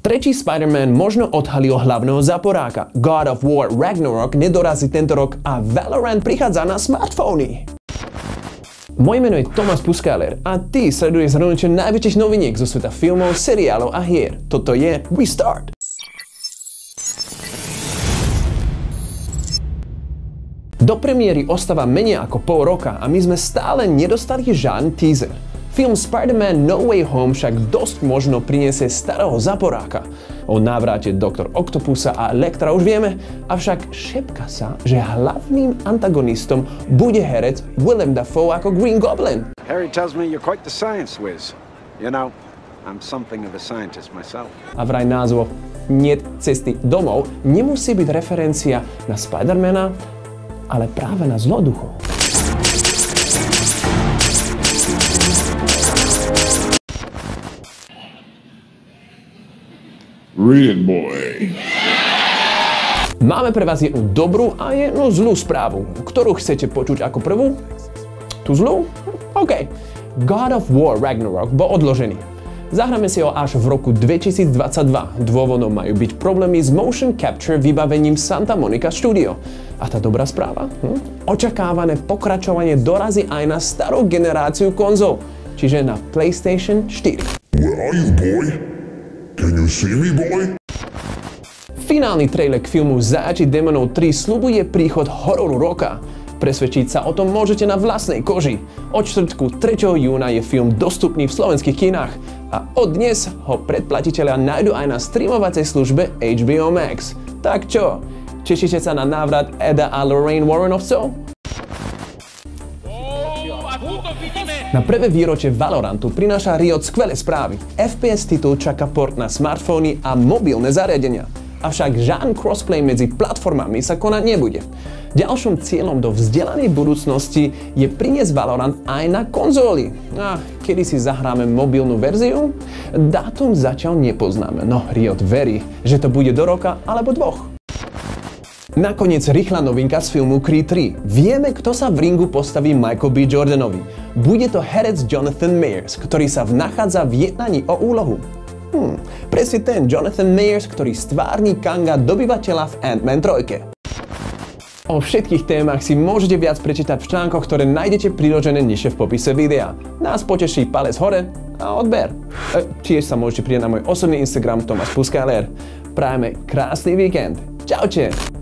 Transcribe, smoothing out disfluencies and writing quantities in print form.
Tretí Spider-Man možno odhalil hlavného zaporáka. God of War Ragnarok nedorazí tento rok a Valorant prichádza na smartfóny. Moje meno je Tomáš Puskaler a ty sleduješ zhrnutie najväčších noviniek zo sveta filmov, seriálov a hier. Toto je We Start! Do premiéry ostáva menej ako pol roka a my sme stále nedostali žiadny teaser. Film Spider-Man No Way Home však dosť možno priniesie starého zaporáka. O návrate Dr. Octopusa a Elektra už vieme, avšak šepka sa, že hlavným antagonistom bude herec Willem Dafoe ako Green Goblin. Harry tells me you're quite the science whiz. You know, I'm something of a scientist myself. A vraj názov Niet cesty domov nemusí byť referencia na Spider-Mana, ale práve na zloduchov. Read it, boy. Máme pre vás jednu dobrú a jednu zlú správu. Ktorú chcete počuť ako prvú? Tú zlú? OK. God of War Ragnarok bol odložený. Zahráme si ho až v roku 2022. Dôvodom majú byť problémy s motion capture vybavením Santa Monica Studio. A tá dobrá správa? Očakávané pokračovanie dorazí aj na starú generáciu konzol, čiže na PlayStation 4. Where are you, boy? Can you see me, boy? Finálny trailer k filmu Zajatie démonov 3 sľubuje príchod hororu roka. Presvedčiť sa o tom môžete na vlastnej koži. Od štvrtku 3. júna je film dostupný v slovenských kinách a od dnes ho predplatitelia nájdu aj na streamovacej službe HBO Max. Tak čo? Tešíte sa na návrat Eda a Lorraine Warrenovcov? Na prvé výročie Valorantu prináša Riot skvelé správy. FPS titul čaká port na smartfóny a mobilné zariadenia. Avšak žiaden crossplay medzi platformami sa konať nebude. Ďalším cieľom do vzdelanej budúcnosti je priniesť Valorant aj na konzóly. A kedy si zahráme mobilnú verziu? Dátum zatiaľ nepoznáme, no Riot verí, že to bude do roka alebo dvoch. Nakoniec rýchla novinka z filmu Creed 3. Vieme, kto sa v ringu postaví Michael B. Jordanovi. Bude to herec Jonathan Majors, ktorý sa nachádza v jednaní o úlohu. Presne ten Jonathan Majors, ktorý stvárni Kanga dobyvateľa v Ant-Man 3. O všetkých témach si môžete viac prečítať v článkoch, ktoré nájdete priložené nižšie v popise videa. Nás poteší palec hore a odber. Tiež sa môžete pridať na môj osobný Instagram Tomáš Puskaler. Prajeme krásny víkend. Čaute!